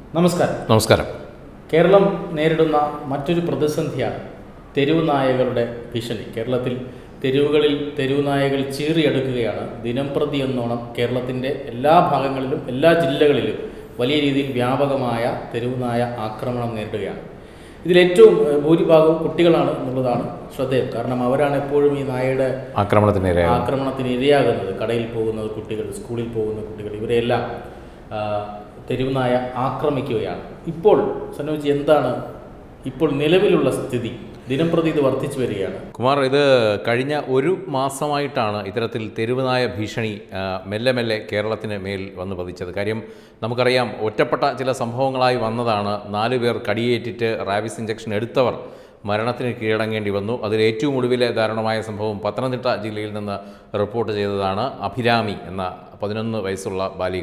നമസ്കാരം. കേരളം നേരിടുന്ന മറ്റൊരു പ്രതിസന്ധിയാണ് തെരുവ് നായകളുടെ ഭീഷണി. കേരളത്തിൽ തെരുവുകളിൽ തെരുവ് നായകൾ ചീറിയെടുക്കുകയാണ്. ദിനംപ്രതി എന്നോണം കേരളത്തിൻ്റെ എല്ലാ ഭാഗങ്ങളിലും എല്ലാ ജില്ലകളിലും വലിയ രീതിയിൽ വ്യാപകമായ തെരുവ് നായ ആക്രമണം നേരിടുകയാണ്. ഇതിലേറ്റവും ഭൂരിഭാഗവും കുട്ടികളാണ് എന്നുള്ളതാണ് ശ്രദ്ധേയം. കാരണം അവരാണ് എപ്പോഴും ഈ നായയുടെ ആക്രമണത്തിന് ഇരയാകുന്നത്. കടയിൽ പോകുന്ന കുട്ടികൾ, സ്കൂളിൽ പോകുന്ന കുട്ടികൾ, ഇവരെല്ലാം തെരുവ് നായ ആക്രമിക്കുകയാണ്. ഇപ്പോൾ സനോജി, എന്താണ് ഇപ്പോൾ നിലവിലുള്ള സ്ഥിതി? ദിനംപ്രതി ഇത് വർദ്ധിച്ചു വരികയാണ്. കുമാർ, ഇത് കഴിഞ്ഞ ഒരു മാസമായിട്ടാണ് ഇത്തരത്തിൽ തെരുവ് നായ ഭീഷണി മെല്ലെ മെല്ലെ കേരളത്തിന് മേൽ വന്ന് പതിച്ചത്. കാര്യം നമുക്കറിയാം, ഒറ്റപ്പെട്ട ചില സംഭവങ്ങളായി വന്നതാണ്. 4 പേർ കടിയേറ്റിട്ട് റാബിസ് ഇഞ്ചക്ഷൻ എടുത്തവർ മരണത്തിന് കീഴടങ്ങേണ്ടി വന്നു. അതിൽ ഏറ്റവും ഒടുവിലെ ദാരുണമായ സംഭവം പത്തനംതിട്ട ജില്ലയിൽ നിന്ന് റിപ്പോർട്ട് ചെയ്തതാണ്. അഭിരാമി എന്ന 11 വയസ്സുള്ള ബാലിക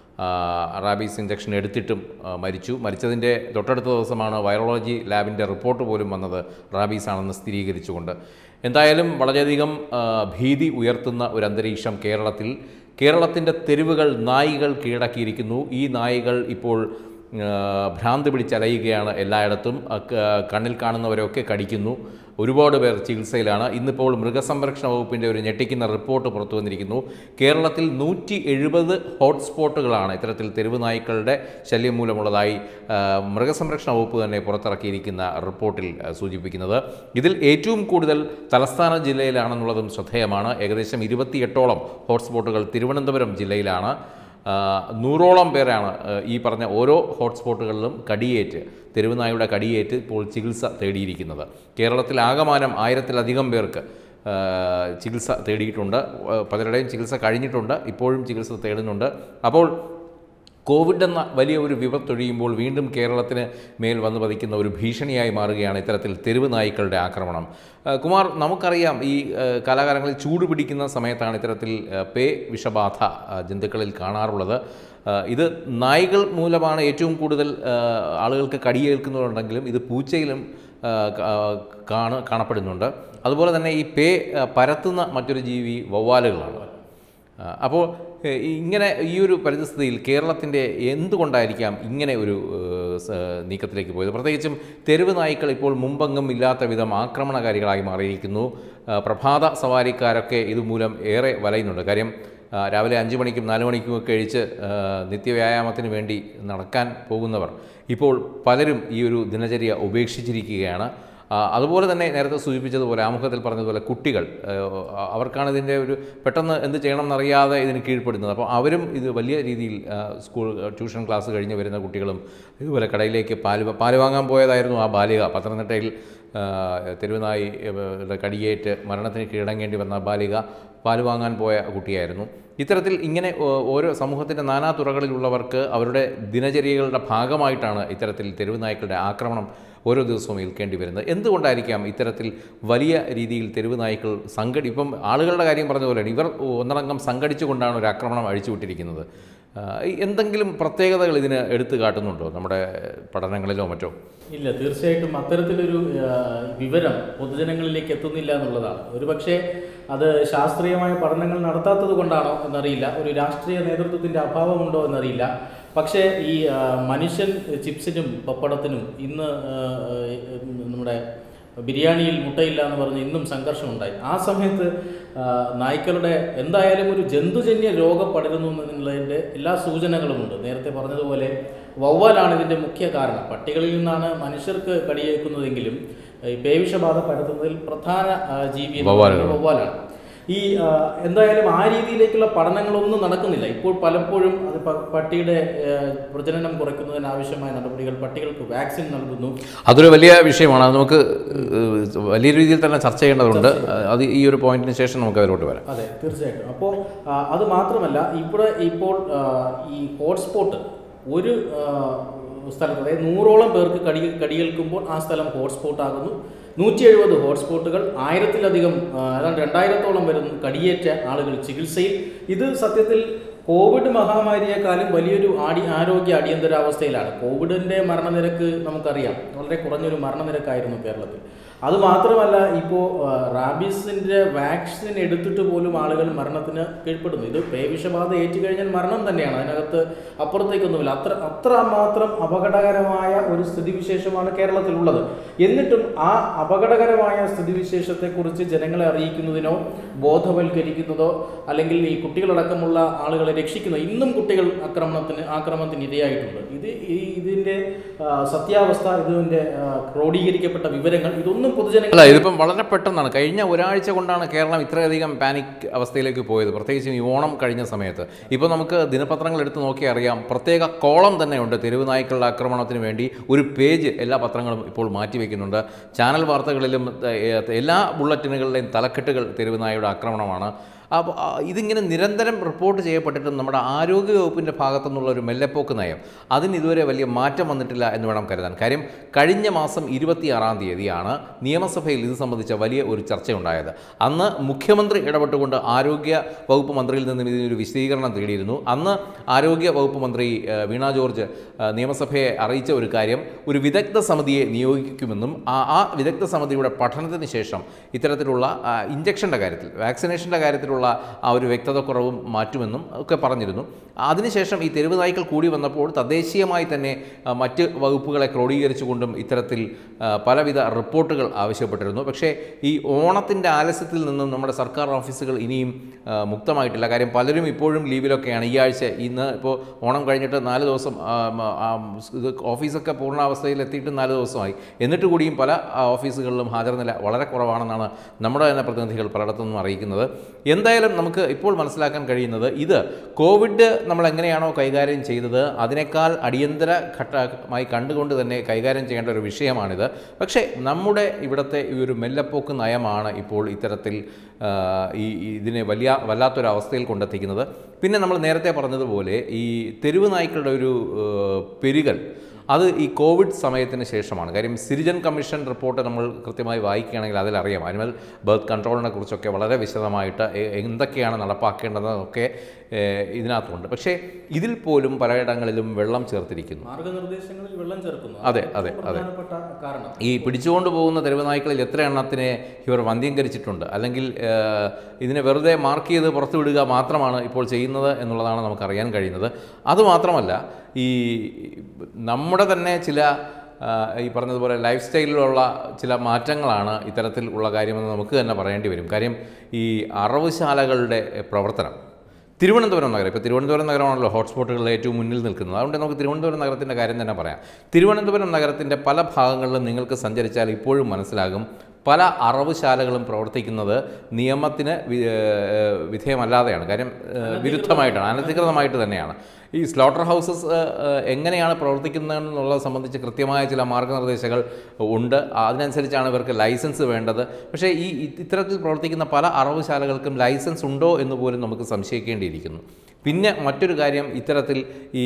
റാബീസ് ഇഞ്ചക്ഷൻ എടുത്തിട്ടും മരിച്ചു. മരിച്ചതിൻ്റെ തൊട്ടടുത്ത ദിവസമാണ് വൈറോളജി ലാബിൻ്റെ റിപ്പോർട്ട് പോലും വന്നത് റാബീസ് ആണെന്ന് സ്ഥിരീകരിച്ചുകൊണ്ട്. എന്തായാലും വളരെയധികം ഭീതി ഉയർത്തുന്ന ഒരു അന്തരീക്ഷം കേരളത്തിൻ്റെ തെരുവുകൾ നായികൾ കീഴടക്കിയിരിക്കുന്നു. ഈ നായികൾ ഇപ്പോൾ ഭ്രാന്ത് പിടിച്ചലയുകയാണ്. എല്ലായിടത്തും കണ്ണിൽ കാണുന്നവരൊക്കെ കടിക്കുന്നു. ഒരുപാട് പേർ ചികിത്സയിലാണ്. ഇന്നിപ്പോൾ മൃഗസംരക്ഷണ വകുപ്പിൻ്റെ ഒരു ഞെട്ടിക്കുന്ന റിപ്പോർട്ട് പുറത്തു വന്നിരിക്കുന്നു. കേരളത്തിൽ 170 ഹോട്ട്സ്പോട്ടുകളാണ് ഇത്തരത്തിൽ തെരുവ് നായ്ക്കളുടെ ശല്യം മൂലമുള്ളതായി മൃഗസംരക്ഷണ വകുപ്പ് തന്നെ പുറത്തിറക്കിയിരിക്കുന്ന റിപ്പോർട്ടിൽ സൂചിപ്പിക്കുന്നത്. ഇതിൽ ഏറ്റവും കൂടുതൽ തലസ്ഥാന ജില്ലയിലാണെന്നുള്ളതും ശ്രദ്ധേയമാണ്. ഏകദേശം 28ഓളം ഹോട്ട്സ്പോട്ടുകൾ തിരുവനന്തപുരം ജില്ലയിലാണ്. 100ഓളം പേരാണ് ഈ പറഞ്ഞ ഓരോ ഹോട്ട്സ്പോട്ടുകളിലും തെരുവുനായുടെ കടിയേറ്റ് ഇപ്പോൾ ചികിത്സ തേടിയിരിക്കുന്നത്. കേരളത്തിൽ ആകമാനം 1000-ലധികം പേർക്ക് ചികിത്സ തേടിയിട്ടുണ്ട്. പലരുടെയും ചികിത്സ കഴിഞ്ഞിട്ടുണ്ട്, ഇപ്പോഴും ചികിത്സ തേടുന്നുണ്ട്. അപ്പോൾ കോവിഡ് എന്ന വലിയ ഒരു വിപത്തൊഴിയുമ്പോൾ വീണ്ടും കേരളത്തിന് മേൽ വന്നു പതിക്കുന്ന ഒരു ഭീഷണിയായി മാറുകയാണ് ഇത്തരത്തിൽ തെരുവ് നായ്ക്കളുടെ ആക്രമണം. കുമാർ, നമുക്കറിയാം, ഈ കാലാകാലങ്ങളിൽ ചൂട് പിടിക്കുന്ന സമയത്താണ് ഇത്തരത്തിൽ വിഷബാധ ജന്തുക്കളിൽ കാണാറുള്ളത്. ഇത് നായ്കൾ മൂലമാണ് ഏറ്റവും കൂടുതൽ ആളുകൾക്ക് കടിയേൽക്കുന്നുണ്ടെങ്കിലും ഇത് പൂച്ചയിലും കാണപ്പെടുന്നുണ്ട്. അതുപോലെ തന്നെ ഈ പരത്തുന്ന മറ്റൊരു ജീവി വവ്വാലുകളാണ്. അപ്പോൾ ഇങ്ങനെ ഈ ഒരു പരിസ്ഥിതിയിൽ കേരളത്തിൻ്റെ എന്തുകൊണ്ടായിരിക്കാം ഇങ്ങനെ ഒരു നീക്കത്തിലേക്ക് പോയത്? പ്രത്യേകിച്ചും തെരുവ് നായ്ക്കൾ ഇപ്പോൾ മുമ്പെങ്ങും ഇല്ലാത്ത വിധം ആക്രമണകാരികളായി മാറിയിരിക്കുന്നു. പ്രഭാത സവാരിക്കാരൊക്കെ ഇതുമൂലം ഏറെ വലയുന്നുണ്ട്. കാര്യം രാവിലെ 5 മണിക്കും 4 മണിക്കുമൊക്കെ കഴിച്ച് നിത്യവ്യായാമത്തിന് വേണ്ടി നടക്കാൻ പോകുന്നവർ ഇപ്പോൾ പലരും ഈ ഒരു ദിനചര്യ ഉപേക്ഷിച്ചിരിക്കുകയാണ്. അതുപോലെ തന്നെ നേരത്തെ സൂചിപ്പിച്ചതുപോലെ, ആമുഖത്തിൽ പറഞ്ഞതുപോലെ, കുട്ടികൾ അവർക്കാണ് ഇതിൻ്റെ ഒരു പെട്ടെന്ന് എന്ത് ചെയ്യണം എന്നറിയാതെ ഇതിന് കീഴ്പ്പെടുന്നത്. അപ്പോൾ അവരും ഇത് വലിയ രീതിയിൽ ട്യൂഷൻ ക്ലാസ് കഴിഞ്ഞ് വരുന്ന കുട്ടികളും ഇതുപോലെ കടയിലേക്ക് പാല് വാങ്ങാൻ പോയതായിരുന്നു ആ ബാലിക. പത്തനംതിട്ടയിൽ തെരുവുനായി കടിയേറ്റ് മരണത്തിന് കീഴടങ്ങേണ്ടി വന്ന ബാലിക പാല് വാങ്ങാൻ പോയ കുട്ടിയായിരുന്നു. ഇത്തരത്തിൽ ഇങ്ങനെ ഓരോ സമൂഹത്തിൻ്റെ നാനാ തുറകളിലുള്ളവർക്ക് അവരുടെ ദിനചര്യകളുടെ ഭാഗമായിട്ടാണ് ഇത്തരത്തിൽ തെരുവ് നായ്ക്കളുടെ ആക്രമണം ഓരോ ദിവസവും ഏൽക്കേണ്ടി വരുന്നത്. എന്തുകൊണ്ടായിരിക്കാം ഇത്തരത്തിൽ വലിയ രീതിയിൽ തെരുവ് നായ്ക്കൾ ഇപ്പം ആളുകളുടെ കാര്യം പറഞ്ഞതുപോലെയാണ്, ഇവർ ഒന്നടങ്കം സംഘടിച്ചുകൊണ്ടാണ് ഒരു ആക്രമണം അഴിച്ചുവിട്ടിരിക്കുന്നത്. എന്തെങ്കിലും പ്രത്യേകതകൾ ഇതിന് എടുത്തു കാട്ടുന്നുണ്ടോ നമ്മുടെ പഠനങ്ങളിലോ മറ്റോ? ഇല്ല, തീർച്ചയായിട്ടും അത്തരത്തിലൊരു വിവരം പൊതുജനങ്ങളിലേക്ക് എത്തുന്നില്ല എന്നുള്ളതാണ്. ഒരുപക്ഷെ അത് ശാസ്ത്രീയമായ പഠനങ്ങൾ നടത്താത്തത് കൊണ്ടാണോ എന്നറിയില്ല, ഒരു രാഷ്ട്രീയ നേതൃത്വത്തിൻ്റെ അഭാവമുണ്ടോ എന്നറിയില്ല. പക്ഷേ ഈ മനുഷ്യൻ ചിപ്സിനും പപ്പടത്തിനും ഇന്ന് നമ്മുടെ ബിരിയാണിയിൽ മുട്ടയില്ല എന്ന് പറഞ്ഞ് ഇന്നും സംഘർഷമുണ്ടായി. ആ സമയത്ത് നായ്ക്കളുടെ എന്തായാലും ഒരു ജന്തുജന്യ രോഗം പടരുന്നു എന്നുള്ളതിൻ്റെ എല്ലാ സൂചനകളുമുണ്ട്. നേരത്തെ പറഞ്ഞതുപോലെ വവ്വാലാണ് ഇതിൻ്റെ മുഖ്യ കാരണം. പട്ടികളിൽ നിന്നാണ് മനുഷ്യർക്ക് കടിയേൽക്കുന്നതെങ്കിലും ഈ പേവിഷബാധ പരത്തുന്നതിൽ പ്രധാന ജീവി വവ്വാലാണ്. ഈ എന്തായാലും ആ രീതിയിലേക്കുള്ള പഠനങ്ങളൊന്നും നടക്കുന്നില്ല ഇപ്പോൾ. പലപ്പോഴും അത് പട്ടിയുടെ പ്രജനനം കുറയ്ക്കുന്നതിന് ആവശ്യമായ നടപടികൾ, പട്ടികൾക്ക് വാക്സിൻ നൽകുന്നു. അതൊരു വലിയ വിഷയമാണ്. അത് നമുക്ക് വലിയ രീതിയിൽ തന്നെ ചർച്ച ചെയ്യേണ്ടതുണ്ട്. അത് ഈ ഒരു പോയിന്റിന് ശേഷം നമുക്ക് അതിലോട്ട് വരാം. അതെ, തീർച്ചയായിട്ടും. അപ്പോൾ അത് മാത്രമല്ല, ഇപ്പോൾ ഈ ഹോട്ട്സ്പോട്ട് ഒരു സ്ഥലത്ത്, അതായത് 100ഓളം പേർക്ക് കടിയേൽക്കുമ്പോൾ ആ സ്ഥലം ഹോട്ട്സ്പോട്ട് ആകുന്നു. 170 ഹോട്ട്സ്പോട്ടുകൾ, 1000-ലധികം, ഏതാണ്ട് 2000-ഓളം വരുന്ന കടിയേറ്റ ആളുകൾ ചികിത്സയിൽ. ഇത് സത്യത്തിൽ കോവിഡ് മഹാമാരിയെക്കാളും വലിയൊരു ആരോഗ്യ അടിയന്തരാവസ്ഥയിലാണ്. കോവിഡിൻ്റെ മരണനിരക്ക് നമുക്കറിയാം, വളരെ കുറഞ്ഞൊരു മരണനിരക്കായിരുന്നു കേരളത്തിൽ. അതുമാത്രമല്ല, ഇപ്പോൾ റാബീസിൻ്റെ വാക്സിൻ എടുത്തിട്ട് പോലും ആളുകൾ മരണത്തിന് കീഴ്പ്പെടുന്നു. ഇത് പേവിഷബാധ ഏറ്റുകഴിഞ്ഞാൽ മരണം തന്നെയാണ്, അതിനകത്ത് അപ്പുറത്തേക്കൊന്നുമില്ല. അത്രമാത്രം അപകടകരമായ ഒരു സ്ഥിതിവിശേഷമാണ് കേരളത്തിലുള്ളത്. എന്നിട്ടും ആ അപകടകരമായ സ്ഥിതിവിശേഷത്തെക്കുറിച്ച് ജനങ്ങളെ അറിയിക്കുന്നതിനോ ബോധവൽക്കരിക്കുന്നതോ അല്ലെങ്കിൽ ഈ കുട്ടികളടക്കമുള്ള ആളുകളെ രക്ഷിക്കുന്നതോ, ഇന്നും കുട്ടികൾ ആക്രമണത്തിന് ഇരയായിട്ടുണ്ട്. ഇതിൻ്റെ സത്യാവസ്ഥ, ഇതിൻ്റെ ക്രോഡീകരിക്കപ്പെട്ട വിവരങ്ങൾ, ഇതൊന്നും അല്ല, ഇതിപ്പം വളരെ പെട്ടെന്നാണ്. കഴിഞ്ഞ ഒരാഴ്ച കൊണ്ടാണ് കേരളം ഇത്രയധികം പാനിക് അവസ്ഥയിലേക്ക് പോയത്, പ്രത്യേകിച്ചും ഈ ഓണം കഴിഞ്ഞ സമയത്ത്. ഇപ്പോൾ നമുക്ക് ദിനപത്രങ്ങൾ എടുത്ത് നോക്കിയാൽ അറിയാം, പ്രത്യേക കോളം തന്നെയുണ്ട് തെരുവ് നായ്ക്കളുടെ ആക്രമണത്തിന് വേണ്ടി. ഒരു പേജ് എല്ലാ പത്രങ്ങളും ഇപ്പോൾ മാറ്റിവെക്കുന്നുണ്ട്. ചാനൽ വാർത്തകളിലും എല്ലാ ബുള്ളറ്റിനുകളിലെയും തലക്കെട്ടുകൾ തെരുവ് നായയുടെ ആക്രമണമാണ്. അപ്പോൾ ഇതിങ്ങനെ നിരന്തരം റിപ്പോർട്ട് ചെയ്യപ്പെട്ടിട്ടും നമ്മുടെ ആരോഗ്യവകുപ്പിൻ്റെ ഭാഗത്തുനിന്നുള്ള ഒരു മെല്ലെപ്പോക്ക് നയം, അതിന് ഇതുവരെ വലിയ മാറ്റം വന്നിട്ടില്ല എന്ന് വേണം കരുതാൻ. കാര്യം കഴിഞ്ഞ മാസം 26-ാം തീയതിയാണ് നിയമസഭയിൽ ഇത് സംബന്ധിച്ച വലിയ ഒരു ചർച്ചയുണ്ടായത്. അന്ന് മുഖ്യമന്ത്രി ഇടപെട്ടുകൊണ്ട് ആരോഗ്യ വകുപ്പ് മന്ത്രിയിൽ നിന്നും ഇതിനൊരു വിശദീകരണം തേടിയിരുന്നു. അന്ന് ആരോഗ്യ വകുപ്പ് മന്ത്രി വീണ ജോർജ് നിയമസഭയെ അറിയിച്ച ഒരു കാര്യം, ഒരു വിദഗ്ധ സമിതിയെ നിയോഗിക്കുമെന്നും ആ വിദഗ്ധ സമിതിയുടെ പഠനത്തിന് ശേഷം ഇത്തരത്തിലുള്ള ഇഞ്ചക്ഷൻ്റെ കാര്യത്തിൽ, വാക്സിനേഷൻ്റെ കാര്യത്തിലുള്ള ആ ഒരു വ്യക്തതക്കുറവും മാറ്റുമെന്നും ഒക്കെ പറഞ്ഞിരുന്നു. അതിനുശേഷം ഈ തെരുവ് നായ്ക്കൾ കൂടി വന്നപ്പോൾ തദ്ദേശീയമായി തന്നെ മറ്റ് വകുപ്പുകളെ ക്രോഡീകരിച്ചുകൊണ്ടും ഇത്തരത്തിൽ പലവിധ റിപ്പോർട്ടുകൾ ആവശ്യപ്പെട്ടിരുന്നു. പക്ഷേ ഈ ഓണത്തിൻ്റെ ആലസ്യത്തിൽ നിന്നും നമ്മുടെ സർക്കാർ ഓഫീസുകൾ ഇനിയും മുക്തമായിട്ടില്ല. കാര്യം പലരും ഇപ്പോഴും ലീവിലൊക്കെയാണ്. ഈ ആഴ്ച ഇന്ന് ഇപ്പോൾ ഓണം കഴിഞ്ഞിട്ട് 4 ദിവസം ഓഫീസൊക്കെ പൂർണ്ണാവസ്ഥയിൽ എത്തിയിട്ട് 4 ദിവസമായി. എന്നിട്ട് കൂടിയും പല ഓഫീസുകളിലും ഹാജർ നില വളരെ കുറവാണെന്നാണ് നമ്മുടെ തന്നെ പ്രതിനിധികൾ പലയിടത്തുനിന്നും അറിയിക്കുന്നത്. എന്തായാലും നമുക്ക് ഇപ്പോൾ മനസ്സിലാക്കാൻ കഴിയുന്നത്, ഇത് കോവിഡ് നമ്മൾ എങ്ങനെയാണോ കൈകാര്യം ചെയ്തത് അതിനേക്കാൾ അടിയന്തര ഘട്ടമായി കണ്ടുകൊണ്ട് തന്നെ കൈകാര്യം ചെയ്യേണ്ട ഒരു വിഷയമാണിത്. പക്ഷേ നമ്മുടെ ഇവിടുത്തെ ഈ ഒരു മെല്ലെപ്പോക്ക് നയമാണ് ഇപ്പോൾ ഇത്തരത്തിൽ ഇതിനെ വല്ലാത്തൊരവസ്ഥയിൽ കൊണ്ടെത്തിക്കുന്നത്. പിന്നെ നമ്മൾ നേരത്തെ പറഞ്ഞതുപോലെ ഈ തെരുവ് നായ്ക്കളുടെ ഒരു പെരുകൽ അത് ഈ കോവിഡ് സമയത്തിന് ശേഷമാണ്. കാര്യം സിരിജൻ കമ്മീഷൻ റിപ്പോർട്ട് നമ്മൾ കൃത്യമായി വായിക്കുകയാണെങ്കിൽ അതിലറിയാം, അനിമൽ ബർത്ത് കൺട്രോളിനെ കുറിച്ചൊക്കെ വളരെ വിശദമായിട്ട് എന്തൊക്കെയാണ് നടപ്പാക്കേണ്ടതെന്നൊക്കെ ഇതിനകത്തുണ്ട്. പക്ഷേ ഇതിൽ പോലും പലയിടങ്ങളിലും വെള്ളം ചേർത്തിരിക്കുന്നു, മാർഗ്ഗനിർദ്ദേശങ്ങളിൽ വെള്ളം ചേർക്കുന്നു. അതെ. ഈ പിടിച്ചുകൊണ്ട് പോകുന്ന തെരുവ് നായ്ക്കളിൽ എത്ര എണ്ണത്തിനെ ഇവർ വന്ധ്യംകരിച്ചിട്ടുണ്ട്, അല്ലെങ്കിൽ ഇതിനെ വെറുതെ മാർക്ക് ചെയ്ത് പുറത്തുവിടുക മാത്രമാണ് ഇപ്പോൾ ചെയ്യുന്നത് എന്നുള്ളതാണ് നമുക്കറിയാൻ കഴിയുന്നത്. അതുമാത്രമല്ല, ഈ നമ്മുടെ തന്നെ ചില ഈ പറഞ്ഞതുപോലെ ലൈഫ് സ്റ്റൈലിലുള്ള ചില മാറ്റങ്ങളാണ് ഇത്തരത്തിൽ ഉള്ള കാര്യമെന്ന് നമുക്ക് തന്നെ പറയേണ്ടി വരും. കാര്യം ഈ അറവുശാലകളുടെ പ്രവർത്തനം തിരുവനന്തപുരം നഗരം, ഇപ്പോൾ തിരുവനന്തപുരം നഗരമാണല്ലോ ഹോട്ട്സ്പോട്ടുകളിൽ ഏറ്റവും മുന്നിൽ നിൽക്കുന്നത്. അതുകൊണ്ട് നമുക്ക് തിരുവനന്തപുരം നഗരത്തിൻ്റെ കാര്യം തന്നെ പറയാം. തിരുവനന്തപുരം നഗരത്തിൻ്റെ പല ഭാഗങ്ങളിലും നിങ്ങൾക്ക് സഞ്ചരിച്ചാൽ ഇപ്പോഴും മനസ്സിലാകും, പല അറവുശാലകളും പ്രവർത്തിക്കുന്നത് നിയമത്തിന് വിധേയമല്ലാതെയാണ്. കാര്യം വിരുദ്ധമായിട്ടാണ്, അനധികൃതമായിട്ട് തന്നെയാണ്. ഈ സ്ലോട്ടർ ഹൗസസ് എങ്ങനെയാണ് പ്രവർത്തിക്കുന്നതെന്നുള്ളത് സംബന്ധിച്ച് കൃത്യമായ ചില മാർഗ്ഗനിർദ്ദേശങ്ങൾ ഉണ്ട്. അതിനനുസരിച്ചാണ് ഇവർക്ക് ലൈസൻസ് വേണ്ടത്. പക്ഷേ ഇത്തരത്തിൽ പ്രവർത്തിക്കുന്ന പല അറവുശാലകൾക്കും ലൈസൻസ് ഉണ്ടോ എന്ന് പോലും നമുക്ക് സംശയിക്കേണ്ടിയിരിക്കുന്നു. പിന്നെ മറ്റൊരു കാര്യം, ഇത്തരത്തിൽ ഈ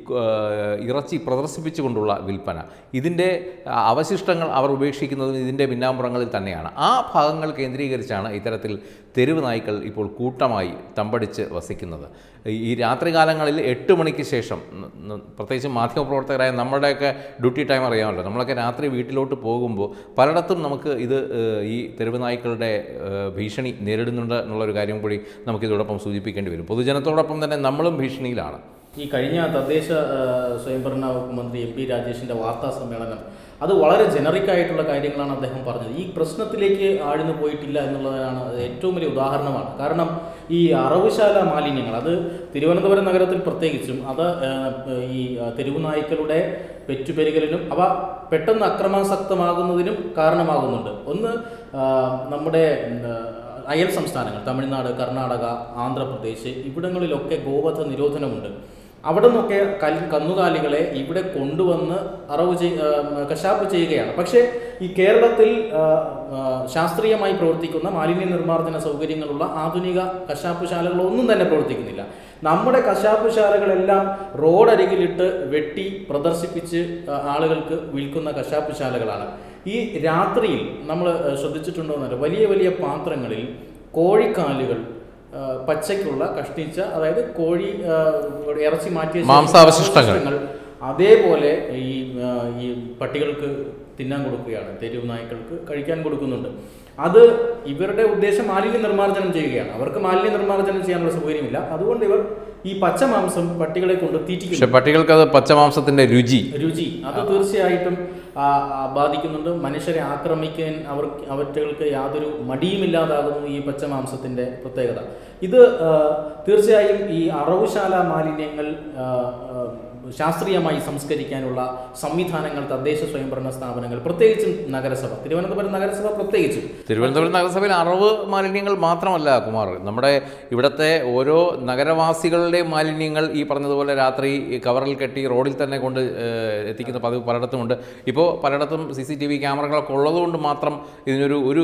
ഇറച്ചി പ്രദർശിപ്പിച്ചുകൊണ്ടുള്ള വിൽപ്പന, ഇതിൻ്റെ അവശിഷ്ടങ്ങൾ അവർ ഉപേക്ഷിക്കുന്നതും ഇതിൻ്റെ പിന്നാമ്പുറങ്ങളിൽ തന്നെയാണ്. ആ ഭാഗങ്ങൾ കേന്ദ്രീകരിച്ചാണ് ഇത്തരത്തിൽ തെരുവ് നായ്ക്കൾ ഇപ്പോൾ കൂട്ടമായി തമ്പടിച്ച് വസിക്കുന്നത്. ഈ രാത്രികാലങ്ങളിൽ 8 മണിക്ക് ശേഷം, പ്രത്യേകിച്ച് മാധ്യമപ്രവർത്തകരായ നമ്മുടെയൊക്കെ ഡ്യൂട്ടി ടൈം അറിയാമല്ലോ, നമ്മളൊക്കെ രാത്രി വീട്ടിലോട്ട് പോകുമ്പോൾ പലയിടത്തും നമുക്ക് ഈ തെരുവ് നായ്ക്കളുടെ ഭീഷണി നേരിടുന്നുണ്ട് എന്നുള്ളൊരു കാര്യം കൂടി നമുക്കിതോടൊപ്പം സൂചിപ്പിക്കേണ്ടി വരും. പൊതുജനത്തോടൊപ്പം തന്നെ നമ്മളും ഭീഷണിയിലാണ്. ഈ കഴിഞ്ഞ തദ്ദേശ സ്വയംഭരണ വകുപ്പ് മന്ത്രി MP രാജേഷിൻ്റെ വാർത്താ സമ്മേളനം, അത് വളരെ ജനറിക്കായിട്ടുള്ള കാര്യങ്ങളാണ് അദ്ദേഹം പറഞ്ഞത്. ഈ പ്രശ്നത്തിലേക്ക് ആഴ്ന്നു പോയിട്ടില്ല എന്നുള്ളതാണ് ഏറ്റവും വലിയ ഉദാഹരണമാണ്. കാരണം ഈ അറവുശാല മാലിന്യങ്ങൾ, അത് തിരുവനന്തപുരം നഗരത്തിൽ പ്രത്യേകിച്ചും, അത് ഈ തെരുവ് നായ്ക്കളുടെ പെറ്റുപെരുകലിനും അവ പെട്ടെന്ന് അക്രമാസക്തമാകുന്നതിനും കാരണമാകുന്നുണ്ട്. ഒന്ന്, നമ്മുടെ അയൽ സംസ്ഥാനങ്ങൾ തമിഴ്നാട്, കർണാടക, ആന്ധ്രാപ്രദേശ് ഇവിടങ്ങളിലൊക്കെ ഗോവധ നിരോധനമുണ്ട്. അവിടെ നിന്നൊക്കെ കന്നുകാലികളെ ഇവിടെ കൊണ്ടുവന്ന് കശാപ്പ് ചെയ്യുകയാണ്. പക്ഷേ ഈ കേരളത്തിൽ ശാസ്ത്രീയമായി പ്രവർത്തിക്കുന്ന മാലിന്യ നിർമ്മാർജ്ജന സൗകര്യങ്ങളുള്ള ആധുനിക കശാപ്പുശാലകളൊന്നും തന്നെ പ്രവർത്തിക്കുന്നില്ല. നമ്മുടെ കശാപ്പുശാലകളെല്ലാം റോഡരികിലിട്ട് വെട്ടി പ്രദർശിപ്പിച്ച് ആളുകൾക്ക് വിൽക്കുന്ന കശാപ്പുശാലകളാണ്. ഈ രാത്രിയിൽ നമ്മൾ ശ്രദ്ധിച്ചിട്ടുണ്ടോ എന്നല്ല, വലിയ വലിയ പാത്രങ്ങളിൽ കോഴിക്കാലുകൾ പച്ചയ്ക്കുള്ള കഷ്ണിച്ച, അതായത് കോഴി ഇറച്ചി മാറ്റിയ മാംസാവശിഷ്ടങ്ങൾ അതേപോലെ ഈ പട്ടികൾക്ക് തിന്നാൻ കൊടുക്കുകയാണ്, തെരുവ് നായ്ക്കൾക്ക് കഴിക്കാൻ കൊടുക്കുന്നുണ്ട്. അത് ഇവരുടെ ഉദ്ദേശം മാലിന്യ നിർമ്മാർജ്ജനം ചെയ്യുകയാണ്. അവർക്ക് മാലിന്യ നിർമ്മാർജ്ജനം ചെയ്യാനുള്ള സൗകര്യമില്ല. അതുകൊണ്ട് ഇവർ ഈ പച്ചമാംസം പട്ടികളെ കൊണ്ട് തീറ്റിക്കുന്നു. പക്ഷെ പട്ടികൾക്ക് അത് പച്ചമാംസത്തിന്റെ രുചി അത് തീർച്ചയായിട്ടും ബാധിക്കുന്നുണ്ട്. മനുഷ്യരെ ആക്രമിക്കാൻ അവറ്റകൾക്ക് യാതൊരു മടിയുമില്ലാതാകുന്നു ഈ പച്ചമാംസത്തിന്റെ പ്രത്യേകത. ഇത് തീർച്ചയായും ഈ അറവുശാല മാലിന്യങ്ങൾ ശാസ്ത്രീയമായി സംസ്കരിക്കാനുള്ള സംവിധാനങ്ങൾ തദ്ദേശ സ്വയംഭരണ സ്ഥാപനങ്ങൾ, പ്രത്യേകിച്ചും നഗരസഭ, തിരുവനന്തപുരം നഗരസഭ പ്രത്യേകിച്ചും. തിരുവനന്തപുരം നഗരസഭയിൽ അറവ് മാലിന്യങ്ങൾ മാത്രമല്ല കുമാർ, നമ്മുടെ ഇവിടുത്തെ ഓരോ നഗരവാസികളുടെയും മാലിന്യങ്ങൾ ഈ പറഞ്ഞതുപോലെ രാത്രി കവറിൽ കെട്ടി റോഡിൽ തന്നെ കൊണ്ട് എത്തിക്കുന്ന പതിവ് പലയിടത്തുമുണ്ട്. ഇപ്പോൾ പലയിടത്തും CCTV ക്യാമറകളൊക്കെ ഉള്ളതുകൊണ്ട് മാത്രം ഇതിനൊരു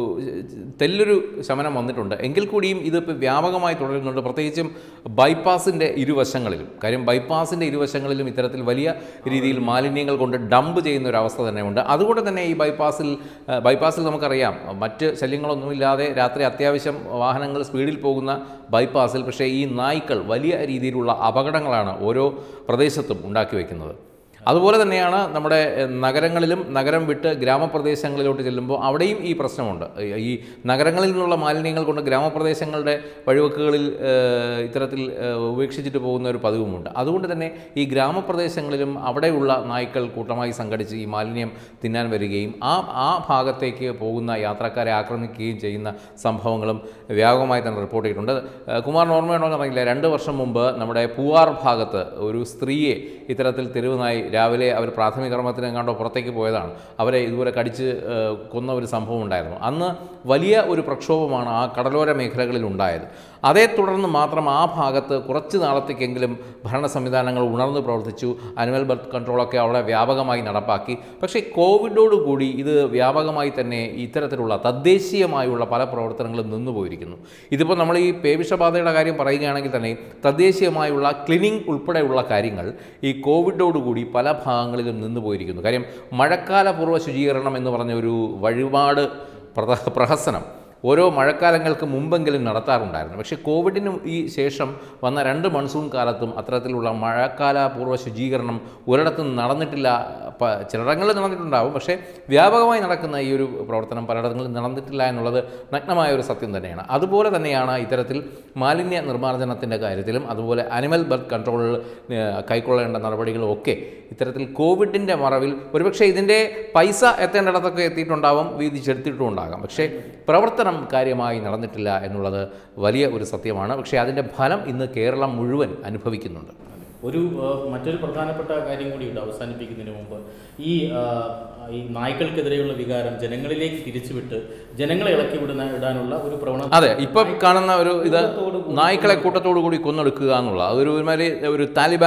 തെല്ലൊരു ശമനം വന്നിട്ടുണ്ട്. എങ്കിൽ കൂടിയും ഇതിപ്പോൾ വ്യാപകമായി തുടരുന്നുണ്ട്, പ്രത്യേകിച്ചും ബൈപ്പാസിൻ്റെ ഇരുവശങ്ങളിലും. കാര്യം ബൈപ്പാസിൻ്റെ ഇരുവശങ്ങളിലും ഇത്തരത്തിൽ വലിയ രീതിയിൽ മാലിന്യങ്ങൾ കൊണ്ട് ഡംപ് ചെയ്യുന്ന ഒരു അവസ്ഥ തന്നെയുണ്ട്. അതുകൊണ്ട് തന്നെ ഈ ബൈപ്പാസിൽ നമുക്കറിയാം മറ്റ് ശല്യങ്ങളൊന്നുമില്ലാതെ രാത്രി അത്യാവശ്യം വാഹനങ്ങൾ സ്പീഡിൽ പോകുന്ന ബൈപ്പാസിൽ പക്ഷേ ഈ നായ്ക്കൾ വലിയ രീതിയിലുള്ള അപകടങ്ങളാണ് ഓരോ പ്രദേശത്തും ഉണ്ടാക്കി വയ്ക്കുന്നത്. അതുപോലെ തന്നെയാണ് നമ്മുടെ നഗരങ്ങളിലും. നഗരം വിട്ട് ഗ്രാമപ്രദേശങ്ങളിലോട്ട് ചെല്ലുമ്പോൾ അവിടെയും ഈ പ്രശ്നമുണ്ട്. ഈ നഗരങ്ങളിൽ നിന്നുള്ള മാലിന്യങ്ങൾ കൊണ്ട് ഗ്രാമപ്രദേശങ്ങളുടെ വഴിവക്കുകളിൽ ഇത്തരത്തിൽ ഉപേക്ഷിച്ചിട്ട് പോകുന്ന ഒരു പതിവുമുണ്ട്. അതുകൊണ്ട് തന്നെ ഈ ഗ്രാമപ്രദേശങ്ങളിലും അവിടെയുള്ള നായ്ക്കൾ കൂട്ടമായി സംഘടിച്ച് ഈ മാലിന്യം തിന്നാൻ വരികയും ആ ഭാഗത്തേക്ക് പോകുന്ന യാത്രക്കാരെ ആക്രമിക്കുകയും ചെയ്യുന്ന സംഭവങ്ങളും വ്യാപകമായി തന്നെ റിപ്പോർട്ട് ചെയ്തിട്ടുണ്ട്. കുമാറിന് ഓർമ്മയുണ്ടോ എന്നറിയില്ല, 2 വർഷം മുമ്പ് നമ്മുടെ പൂവാർ ഭാഗത്ത് ഒരു സ്ത്രീയെ ഇത്തരത്തിൽ തെരുവുനായി രാവിലെ അവർ പ്രാഥമിക കർമ്മത്തിന് എങ്ങാണ്ടോ പുറത്തേക്ക് പോയതാണ്, അവരെ ഇതുപോലെ കടിച്ച് കൊന്ന ഒരു സംഭവം ഉണ്ടായിരുന്നു. അന്ന് വലിയ ഒരു പ്രക്ഷോഭമാണ് ആ കടലോര മേഖലകളിൽ ഉണ്ടായത്. അതേ തുടർന്ന് മാത്രം ആ ഭാഗത്ത് കുറച്ച് നാളത്തേക്കെങ്കിലും ഭരണ സംവിധാനങ്ങൾ ഉണർന്നു പ്രവർത്തിച്ചു. അനിമൽ ബർത്ത് കൺട്രോളൊക്കെ അവിടെ വ്യാപകമായി നടപ്പാക്കി. പക്ഷേ കോവിഡോടുകൂടി ഇത് വ്യാപകമായി തന്നെ ഇത്തരത്തിലുള്ള തദ്ദേശീയമായുള്ള പല പ്രവർത്തനങ്ങളും നിന്നുപോയിരിക്കുന്നു. ഇതിപ്പോൾ നമ്മൾ ഈ പേവിഷബാധയുടെ കാര്യം പറയുകയാണെങ്കിൽ തന്നെ തദ്ദേശീയമായുള്ള ക്ലീനിങ് ഉൾപ്പെടെയുള്ള കാര്യങ്ങൾ ഈ കോവിഡോടുകൂടി പല ഭാഗങ്ങളിലും നിന്നു പോയിരിക്കുന്നു. കാര്യം മഴക്കാലപൂർവ്വ ശുചീകരണം എന്ന് പറഞ്ഞ ഒരു വഴിപാട് പ്രഹസനം ഓരോ മഴക്കാലങ്ങൾക്ക് മുമ്പെങ്കിലും നടത്താറുണ്ടായിരുന്നു. പക്ഷേ കോവിഡിന് ഈ ശേഷം വന്ന 2 മൺസൂൺ കാലത്തും അത്തരത്തിലുള്ള മഴക്കാലപൂർവ്വ ശുചീകരണം ഒരിടത്തും നടന്നിട്ടില്ല. ചിലയിടങ്ങളിൽ നടന്നിട്ടുണ്ടാവും, പക്ഷേ വ്യാപകമായി നടക്കുന്ന ഈ ഒരു പ്രവർത്തനം പലയിടങ്ങളിലും നടന്നിട്ടില്ല എന്നുള്ളത് നഗ്നമായ ഒരു സത്യം തന്നെയാണ്. അതുപോലെ തന്നെയാണ് ഇത്തരത്തിൽ മാലിന്യ നിർമ്മാർജ്ജനത്തിൻ്റെ കാര്യത്തിലും അതുപോലെ അനിമൽ ബർത്ത് കൺട്രോളിൽ കൈക്കൊള്ളേണ്ട നടപടികളും ഒക്കെ ഇത്തരത്തിൽ കോവിഡിൻ്റെ മറവിൽ ഒരുപക്ഷെ ഇതിൻ്റെ പൈസ എത്തേണ്ടിടത്തൊക്കെ എത്തിയിട്ടുണ്ടാവും, വീതിച്ചെടുത്തിട്ടുണ്ടാകാം. പക്ഷേ പ്രവർത്തനം കാര്യമായി നടന്നിട്ടില്ല എന്നുള്ളത് വലിയ ഒരു സത്യമാണ്. പക്ഷേ അതിൻ്റെ ഫലം ഇന്ന് കേരളം മുഴുവൻ അനുഭവിക്കുന്നുണ്ട്. മറ്റൊരു പ്രധാനപ്പെട്ട കാര്യം കൂടിയുണ്ട് അവസാനിപ്പിക്കുന്നതിന് മുമ്പ്. ഈ നായ്ക്കൾക്കെതിരെയുള്ള വികാരം ജനങ്ങളിലേക്ക് തിരിച്ചുവിട്ട് ജനങ്ങളെ ഇളക്കി ഇടാനുള്ള ഒരു പ്രവണത. അതെ, ഇപ്പം കാണുന്ന ഒരു നായ്ക്കളെ കൂട്ടത്തോടു കൂടി കൊന്നെടുക്കുക എന്നുള്ള ഒരു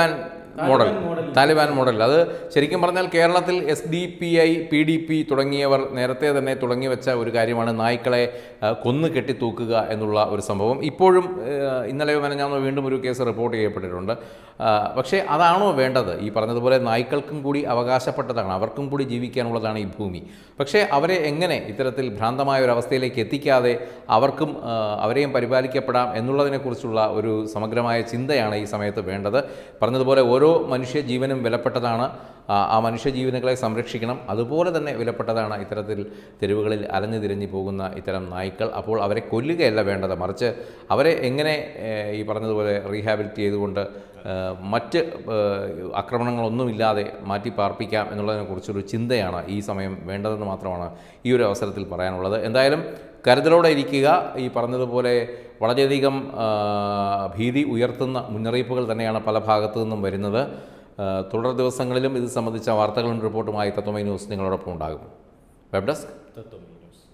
താലിബാൻ മോഡൽ. അത് ശരിക്കും പറഞ്ഞാൽ കേരളത്തിൽ SDPI PDP തുടങ്ങിയവർ നേരത്തെ തന്നെ തുടങ്ങി വെച്ച ഒരു കാര്യമാണ് നായ്ക്കളെ കൊന്നു കെട്ടിത്തൂക്കുക എന്നുള്ള ഒരു സംഭവം. ഇപ്പോഴും ഇന്നലെ മെനഞ്ഞാന്ന് വീണ്ടും ഒരു കേസ് റിപ്പോർട്ട് ചെയ്യപ്പെട്ടിട്ടുണ്ട്. പക്ഷേ അതാണോ വേണ്ടത്? ഈ പറഞ്ഞതുപോലെ നായ്ക്കൾക്കും കൂടി അവകാശപ്പെട്ടതാണ്, അവർക്കും കൂടി ജീവിക്കാനുള്ളതാണ് ഈ ഭൂമി. പക്ഷേ അവരെ എങ്ങനെ ഇത്തരത്തിൽ ഭ്രാന്തമായ ഒരു അവസ്ഥയിലേക്ക് എത്തിക്കാതെ അവരെയും പരിപാലിക്കപ്പെടാം എന്നുള്ളതിനെക്കുറിച്ചുള്ള ഒരു സമഗ്രമായ ചിന്തയാണ് ഈ സമയത്ത് വേണ്ടത്. പറഞ്ഞതുപോലെ ഓരോ മനുഷ്യജീവനും വിലപ്പെട്ടതാണ്. ആ മനുഷ്യജീവനുകളെ സംരക്ഷിക്കണം. അതുപോലെ തന്നെ വിലപ്പെട്ടതാണ് ഇത്തരത്തിൽ തെരുവുകളിൽ അലഞ്ഞു തിരിഞ്ഞു പോകുന്ന ഇത്തരം നായ്ക്കൾ. അപ്പോൾ അവരെ കൊല്ലുകയല്ല വേണ്ടത്, മറിച്ച് അവരെ എങ്ങനെ ഈ പറഞ്ഞതുപോലെ റീഹാബിലിറ്റ് ചെയ്തുകൊണ്ട് മറ്റ് ആക്രമണങ്ങളൊന്നുമില്ലാതെ മാറ്റി പാർപ്പിക്കാം എന്നുള്ളതിനെക്കുറിച്ചൊരു ചിന്തയാണ് ഈ സമയം വേണ്ടതെന്ന് മാത്രമാണ് ഈ ഒരു അവസരത്തിൽ പറയാനുള്ളത്. എന്തായാലും കരുതലോടെ ഇരിക്കുക. ഈ പറഞ്ഞതുപോലെ വളരെയധികം ഭീതി ഉയർത്തുന്ന മുന്നറിയിപ്പുകൾ തന്നെയാണ് പല ഭാഗത്തു നിന്നും വരുന്നത്. തുടർ ദിവസങ്ങളിലും ഇത് സംബന്ധിച്ച വാർത്തകളും റിപ്പോർട്ടുമായി തത്വമയി ന്യൂസ് നിങ്ങളോടൊപ്പം ഉണ്ടാകും. Web desk Tattvamayi news.